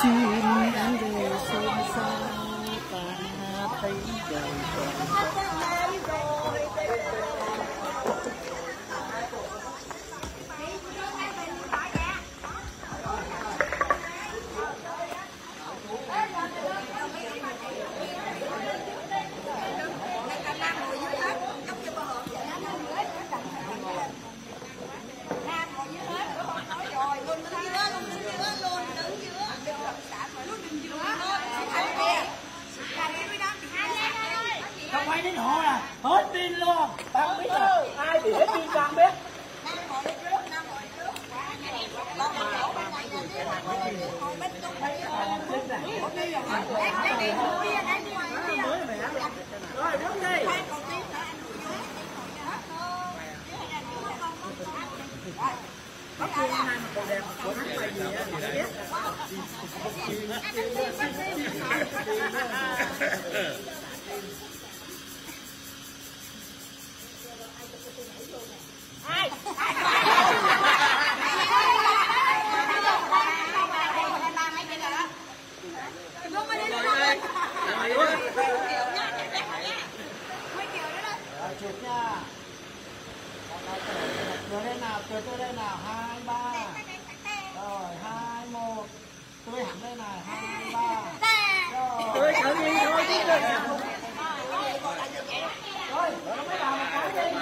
chim anh về xôn xao ta thấy đời không phải đến họ là hết pin luôn. Bạn biết là ai bị hết pin con biết. Rồi đứng đi. Bác Phương hai mặt đồ đẹp của thắng là gì á? chụp nha. Cười đây nào, cười tôi đây nào, 2, 3. Rồi 2, 1. Tôi hẳn đây này, 2, 3. Cười tự nhiên thôi chứ. Rồi, nó mới làm một cái đi.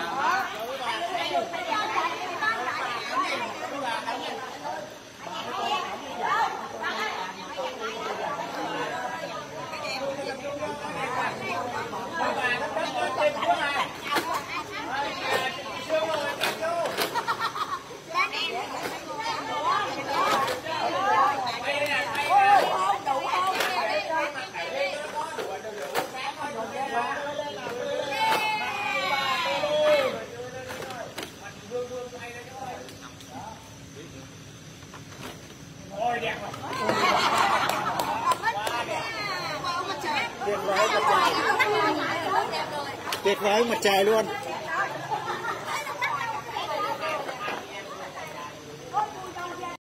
Tuyệt vời mặt trời luôn.